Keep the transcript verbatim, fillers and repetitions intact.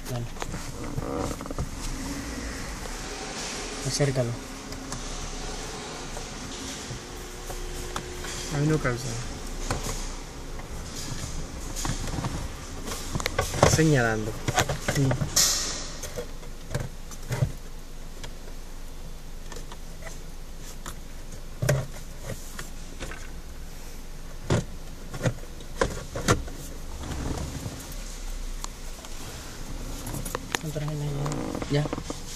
Dale. Acércalo. Ahí no calza. Señalando. Sí. Ya.